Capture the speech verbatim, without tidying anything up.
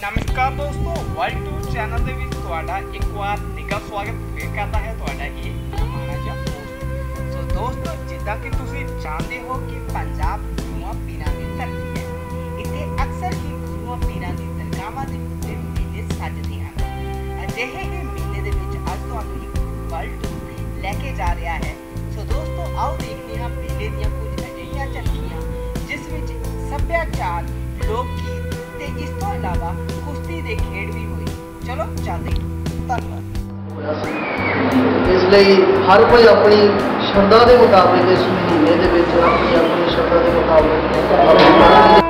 नमस्कार दोस्तों, world tour channel ਦੇ ਵਿੱਚ ਤੁਹਾਡਾ ਇੱਕ ਵਾਰ ਨਿੱਘਾ ਸਵਾਗਤ ਫੇਰ ਕਰਦਾ ਹੈ ਤੁਹਾਡਾ ਇਹ ਮਹਾਰਾਜਾ ਦੋਸਤ। ਸੋ ਦੋਸਤੋ, ਜਿੱਦਾਂ ਕਿ ਤੁਸੀਂ ਜਾਣਦੇ ਹੋ ਕਿ ਪੰਜਾਬ ਗੁਰੂਆਂ ਪੀਰਾਂ ਦੀ ਧਰਤੀ ਹੈ। ਇੱਥੇ ਅਕਸਰ ਹੀ ਗੁਰੂਆਂ ਪੀਰਾਂ ਦੀ ਦਰਗਾਹਾਂ ਦੇ ਉੱਤੇ ਮੇਲੇ ਸੱਜਦੇ ਹਨ। ਅਜਿਹੇ ਹੀ ਮੇਲੇ ਦੇ ਵਿੱਚ ਅੱਜ ਤੁਹਾਨੂੰ ਇੱਕ ਵਰਲਡ ਟੂਰ ਲੈ ਕੇ ਜਾ ਰਿਹਾ ਹੈ। ਸੋ ਦੋਸਤੋ, ਆਓ ਦੇਖਦੇ ਹਾਂ ਮੇਲੇ ਦੀਆਂ ਕੁਝ ਅਜਿਹੀਆਂ ਝਲਕੀਆਂ ਜਿਸ ਵਿੱਚ ਸੱਭਿਆਚਾਰ, ਲੋਕ ਗੀਤ ਤੇ ਇਸ ਤੋਂ ਇਲਾਵਾ ਕੁਸ਼ਤੀ ਦੇ ਖੇਡ ਵੀ ਹੋਏ। ਚਲੋ ਚੱਲਦੇ ਹਾਂ। ਧੰਨਵਾਦ। ਇਸ ਲਈ ਹਰ ਕੋਈ ਆਪਣੀ ਸ਼ਰਧਾ ਦੇ ਮੁਤਾਬਿਕ ਇਸ ਮਹੀਨੇ ਦੇ ਵਿੱਚ ਆਪਣੀ ਆਪਣੀ ਸ਼ਰਧਾ ਦੇ ਮੁਤਾਬਿਕ